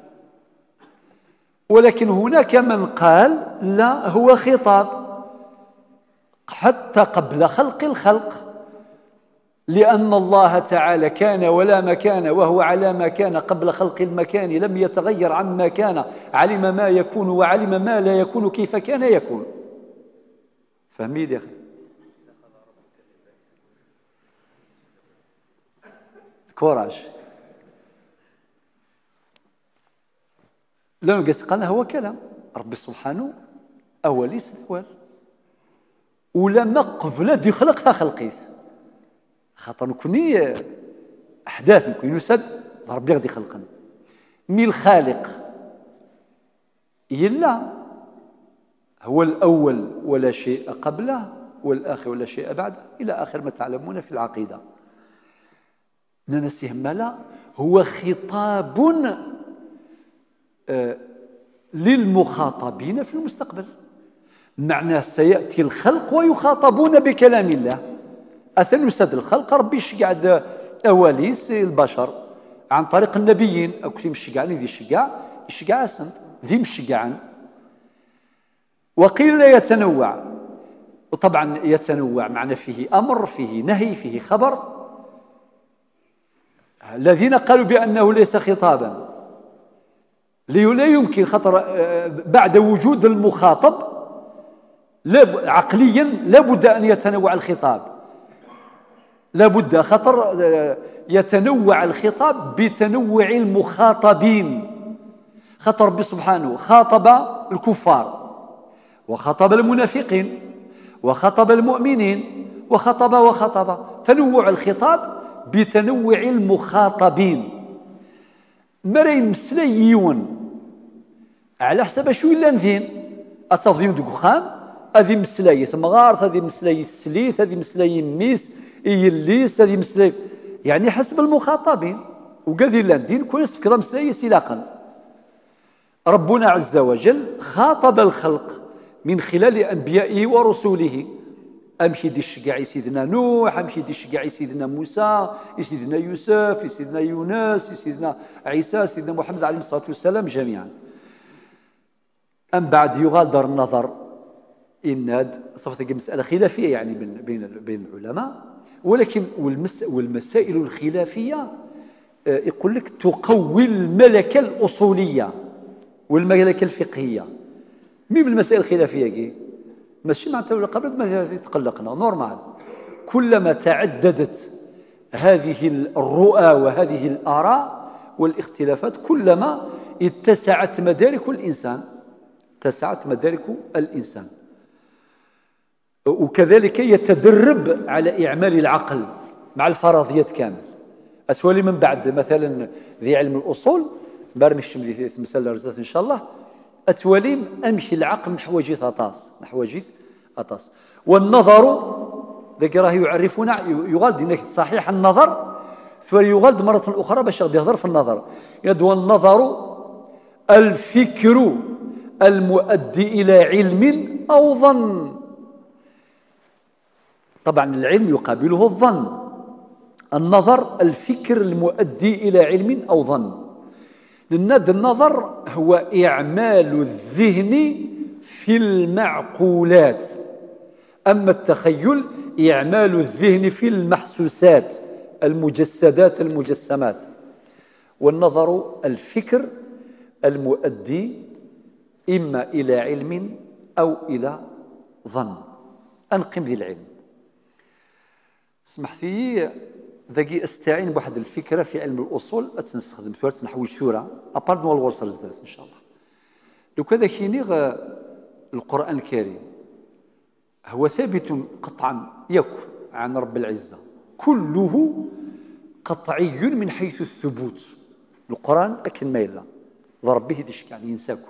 ولكن هناك من قال لا هو خطاب حتى قبل خلق الخلق، لأن الله تعالى كان ولا مكان وهو على ما كان قبل خلق المكان، لم يتغير عما كان، علم ما يكون وعلم ما لا يكون كيف كان يكون. فهميد يا أخي؟ كوراج. لأنه قال هو كلام ربي سبحانه أوليس الأول، ولما قبل دي خلق خلقيت خاطر نكوني أحداث نكون يسد ربي غادي خلقنا مي الخالق يلا هو الأول ولا شيء قبله والآخر ولا شيء بعده إلى آخر ما تعلمون في العقيدة. ننسيه لا هو خطاب آه للمخاطبين في المستقبل، معناه سيأتي الخلق ويخاطبون بكلام الله. أثن يسد الخلق ربي يشجع أواليس البشر عن طريق النبيين. أكو مشجعني ذي شجاع يشجع أسند ذي مشجعا. وقيل لا يتنوع، وطبعا يتنوع معنى فيه أمر فيه نهي فيه خبر. الذين قالوا بأنه ليس خطابا لا يمكن خطر بعد وجود المخاطب عقليا لابد أن يتنوع الخطاب، لابد خطر يتنوع الخطاب بتنوع المخاطبين. خطر ربي سبحانه خاطب الكفار وخطب المنافقين وخطب المؤمنين وخطب وخطب، تنوع الخطاب بتنوع المخاطبين. مرين مسليون على حسب شو إلا نذين أتظيون دقخان هذه مسلاية ثمغارث هذه مسلاية السليث هذه مسلاية ميس إيليس هذه مسلاية يعني حسب المخاطبين. وقاذي لاندين كويس فكرة مسلاية سلاقا. ربنا عز وجل خاطب الخلق من خلال أنبيائه ورسوله. أمشي دي الشقاعي سيدنا نوح، أمشي دي الشقاعي سيدنا موسى، سيدنا يوسف، سيدنا يونس، سيدنا عيسى، سيدنا محمد عليه الصلاة والسلام جميعا. أم بعد يغادر النظر إن صفت مسألة خلافية يعني بين بين بين العلماء، ولكن والمسائل الخلافية يقول لك تقوي الملكة الأصولية والملكة الفقهية. مين بالمسائل الخلافية كي ماشي معناتها قبل ما تقلقنا نورمال. كلما تعددت هذه الرؤى وهذه الآراء والاختلافات كلما اتسعت مدارك الإنسان، اتسعت مدارك الإنسان، وكذلك يتدرب على إعمال العقل مع الفرضيات كامل. أسولي من بعد مثلا ذي علم الأصول برمش في مسألة رزات إن شاء الله أتوليم أمشي العقل نحو جيث أطاس نحو جيث أطاس. والنظر ذاك راه يعرفنا يغالد انك صحيح النظر ثم يغالد مرة أخرى باش غادي يهضر في النظر. يدوى النظر الفكر المؤدي إلى علم أو ظن. طبعا العلم يقابله الظن. النظر الفكر المؤدي إلى علم أو ظن. لأن النظر هو إعمال الذهن في المعقولات، أما التخيل إعمال الذهن في المحسوسات المجسدات المجسمات. والنظر الفكر المؤدي إما إلى علم أو إلى ظن. أنقم ذي العلم. اسمح لي ذاكي استعين بواحد الفكرة في علم الأصول أتنستخدم فيها تنحوي شورى أبارد نوال الورصة لزدرت إن شاء الله. لو كذا كيني القرآن الكريم هو ثابت قطعا يكن عن رب العزة، كله قطعي من حيث الثبوت. القرآن أكن ما يلا ضرب به ديش يعني ينساكم.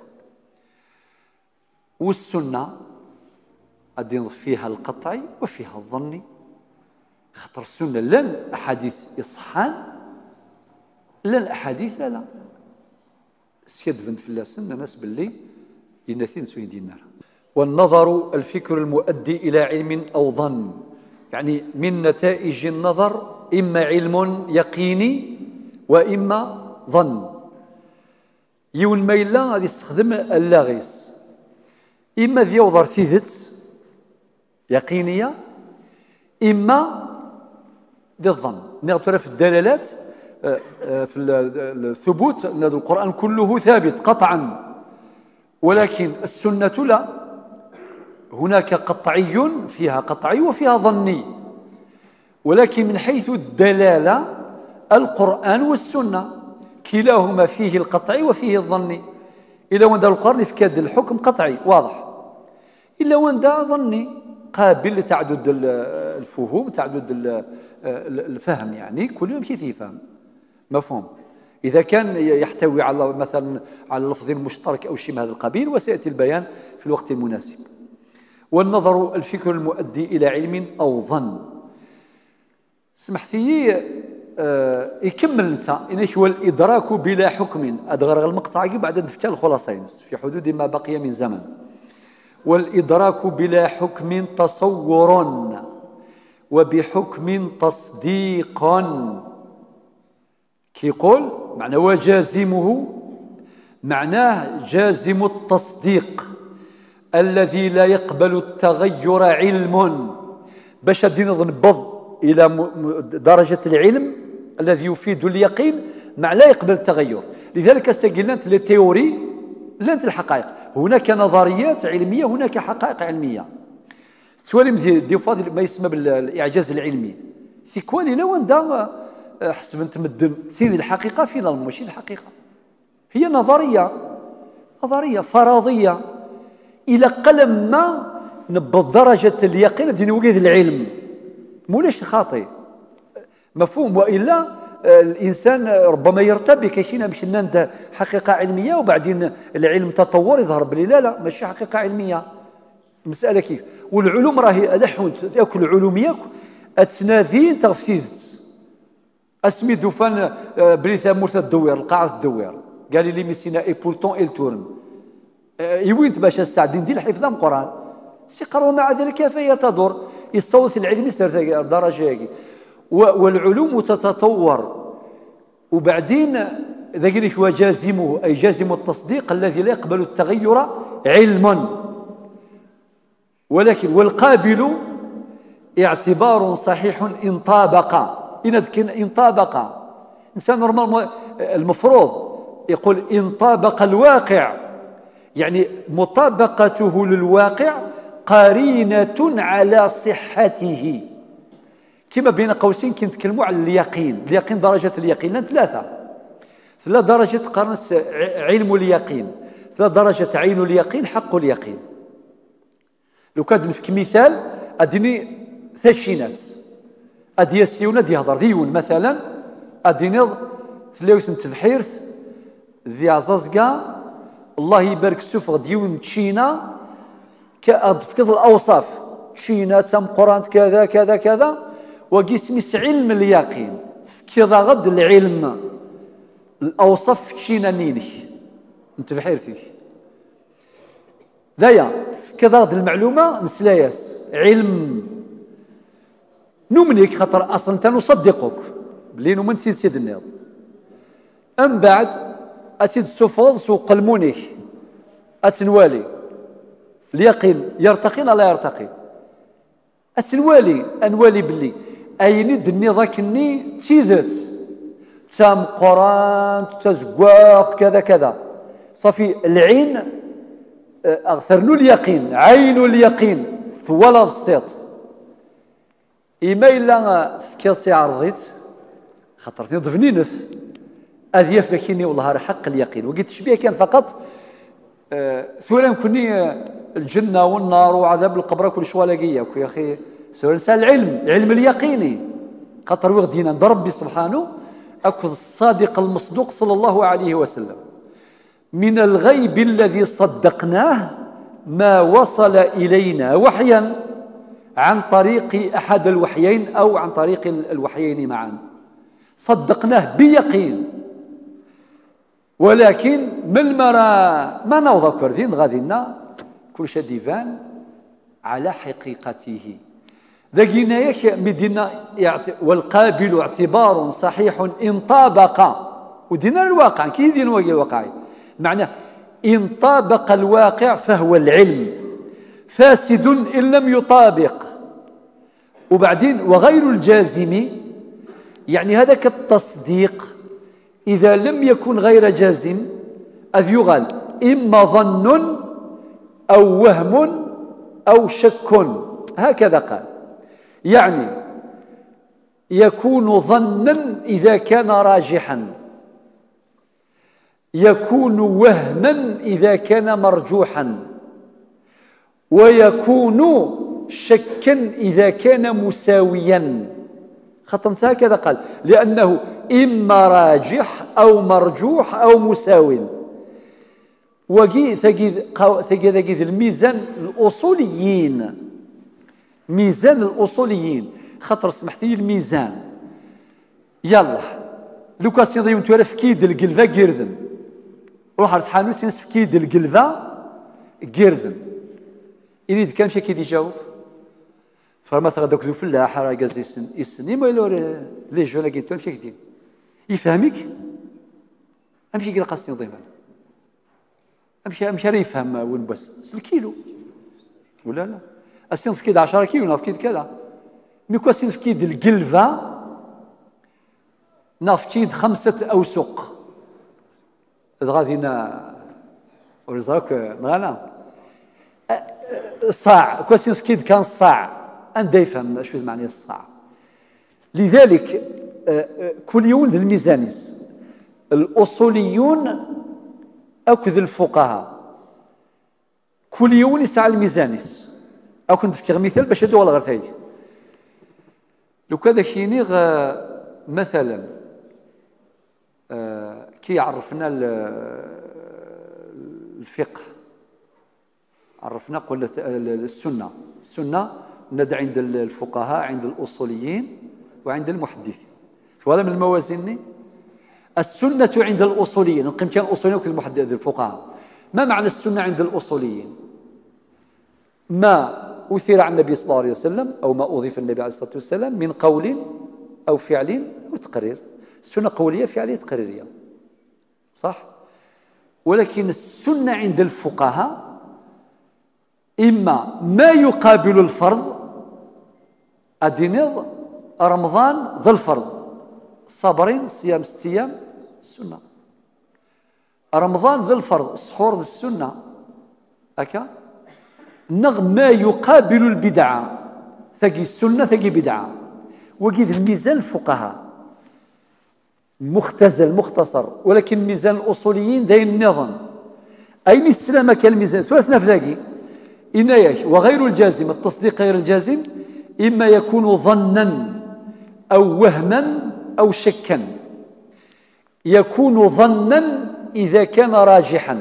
والسنة أدين فيها القطعي وفيها الظني. خاطر السنة لن أحاديث يصحان لن الأحاديث لا لا سيد بنت في الله سنة ناس باللي ينثين سوين دينار. والنظر الفكر المؤدي إلى علم أو ظن، يعني من نتائج النظر إما علم يقيني وإما ظن. يون ميلا غادي يستخدم اللاغيس، إما ذي وضر ثيثت يقينية إما ذي الظن. نعطي في الدلالات في الثبوت أن القرآن كله ثابت قطعا، ولكن السنة لا، هناك قطعي فيها قطعي وفيها ظني. ولكن من حيث الدلالة القرآن والسنة كلاهما فيه القطعي وفيه الظني. إلا وند القرآن يفكاد الحكم قطعي واضح، إلا وند ظني قابل لتعدد الفهوم تعدد الفهم، يعني كل يوم كيف يفهم مفهوم. إذا كان يحتوي على مثلا على لفظ مشترك أو شيء من هذا القبيل وسيأتي البيان في الوقت المناسب. والنظر الفكر المؤدي إلى علم أو ظن. سمحت لي آه يكمل نتا إنك هو الإدراك بلا حكم. أدغر المقطع بعد نفتح الخلاصين في حدود ما بقي من زمن. والإدراك بلا حكم تصور وبحكم تصديق. كيقول معنى وجازمه معناه جازم التصديق الذي لا يقبل التغير علم. باش غادي نضبط إلى درجة العلم الذي يفيد اليقين مع لا يقبل التغير. لذلك سجلت للتيوري لانت الحقائق. هناك نظريات علمية، هناك حقائق علمية. سوالم دي فاضل ما يسمى بالإعجاز العلمي. في كوالي لو اندا حسب انت مدن تسير الحقيقة فينا ماشي الحقيقة، هي نظرية نظرية فرضية إلى قلم ما نبض درجة اليقين دي نوجد العلم مولاش خاطئ مفهوم. وإلا الإنسان ربما يرتبك كاين باش عنده حقيقة علمية وبعدين العلم تطور يظهر بلي لا لا ماشي حقيقة علمية. المسألة كيف؟ والعلوم راهي لحون تاكل علوميك اتناذين تغفيذت اسمي دوفان بريثا مرثى الدوير القاعة الدوير قال لي ميسينا اي بورتون اي تورن يوينت باش السعدين ديال الحفظ القرآن سيقرا ومع ذلك فهي تدور الصوت العلمي سير درجة والعلوم تتطور وبعدين إذا قلت هو جازمه أي جازم التصديق الذي لا يقبل التغير علم ولكن والقابل اعتبار صحيح إن طابق إن طابق إنسان نورمال المفروض يقول إن طابق الواقع يعني مطابقته للواقع قرينة على صحته كما بين قوسين كنتكلموا على اليقين اليقين درجة اليقين لان ثلاثة ثلاث درجة قرنس علم اليقين ثلاث درجة عين اليقين حق اليقين لو كان نفك مثال أدني ثشينات أدي يسيون أدي هضر ديون مثلا أدي ثلاثة تذحيرث ذي عزازقا الله يبارك السوف ديون تشينا كأضفكض الأوصاف تشينا تم قرآن كذا كذا كذا وقسمس علم اليقين كذا غد العلم الأوصاف تشينا نيني انت بحيرتك ذايا كذا غد المعلومة نسلاياس علم نمنيك خطر أصلا تنصدقك بلي نمن سيد سيد النيض أم بعد أسيد السفوض سوق المونيك أتنوالي اليقين يرتقي لا يرتقي أتنوالي أنوالي بلي أيني دني ذاكني تيذت تام قرآن تزقواخ كذا كذا صافي العين أغثرنو اليقين عين اليقين ثولا السطيط إما إلا فكرتي عرضيت خاطرتني ضفني نث أذيا فكيني والله راه حق اليقين وقلت شبيه كان فقط آه ثولا كوني الجنة والنار وعذاب القبر كل شوالاقية يا أخي سؤال نسال العلم العلم اليقيني خاطر وغدينا عند ربي سبحانه أكو الصادق المصدوق صلى الله عليه وسلم من الغيب الذي صدقناه ما وصل إلينا وحيا عن طريق أحد الوحيين أو عن طريق الوحيين معا صدقناه بيقين ولكن من مرا ما نوضا كردين غادينا كل شيء ديفان على حقيقته ذاكينا ياك مدينا والقابل اعتبار صحيح إن طابق ودينا الواقع كي يدين الواقع معناه إن طابق الواقع فهو العلم فاسد إن لم يطابق وبعدين وغير الجازم يعني هذاك التصديق إذا لم يكن غير جازم أذ يغال إما ظن أو وهم أو شك هكذا قال يعني يكون ظنا إذا كان راجحا يكون وهما إذا كان مرجوحا ويكون شكا إذا كان مساويا خطا هكذا قال لأنه إما راجح أو مرجوح أو مساو وقي ثقيد الميزان الأصوليين ميزان الأصوليين خطر سمحتي الميزان يلا لو كان سيدي وانتو في كيد القلفة قردن روح الحانوت تنس في كيد القلفة قردن يريد كان شي كيدي يجاوب فمثلا دوك ذو فلاح راه قاز يسن يسني ما يلو لي جون كي تمشي كدين يفهمك امشي كي قاصني ضيفا امشي امشي راه يفهم وين بس الكيلو ولا لا اسين في كيد عشرة كيلو ناف كيد كذا مي كو اسين في كيد القلفه ناف كيد خمسه اوسق غادينا ورزاك نغانا صاع كو اسين في كيد كان صاع أن يفهم شو معنى الصاع لذلك كل يوم الميزانيس الأصوليون أكذ الفقهاء كل يوم يسعى الميزانيس أو كنت في مثال باش يدو ولا غير ثاني لو كذا كيني مثلا كي عرفنا الفقه عرفنا قلنا السنة السنة ندى عند الفقهاء عند الأصوليين وعند المحدثين وهذا من الموازين السنة عند الأصوليين نقيم كان الأصوليين وكان المحدثين الفقهاء ما معنى السنة عند الأصوليين؟ ما أثر عن النبي صلى الله عليه وسلم أو ما أضيف النبي عليه الصلاة والسلام من قول أو فعل أو تقرير. السنة قولية فعلية تقريرية، صح؟ ولكن السنة عند الفقهاء إما ما يقابل الفرض، أدينيض رمضان ذا الفرض، صابرين صيام ست أيام السنة، رمضان ذا الفرض، السحور ذا السنة، هكا نغ ما يقابل البدعة ثقي السنة ثقي بدعة. وقيد الميزان الفقهاء مختزل مختصر، ولكن ميزان الأصوليين داين النظام أين السلامة كالميزان ثلاث نفذاقي إنايك وغير الجازم، التصديق غير الجازم إما يكون ظنا أو وهما أو شكا. يكون ظنا إذا كان راجحا،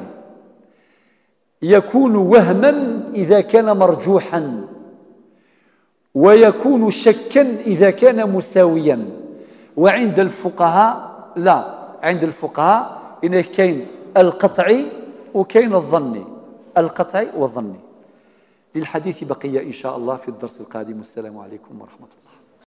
يكون وهما إذا كان مرجوحا، ويكون شكا إذا كان مساويا. وعند الفقهاء لا، عند الفقهاء إن كاين القطعي وكاين الظني، القطعي والظني. للحديث بقية إن شاء الله في الدرس القادم. والسلام عليكم ورحمة الله.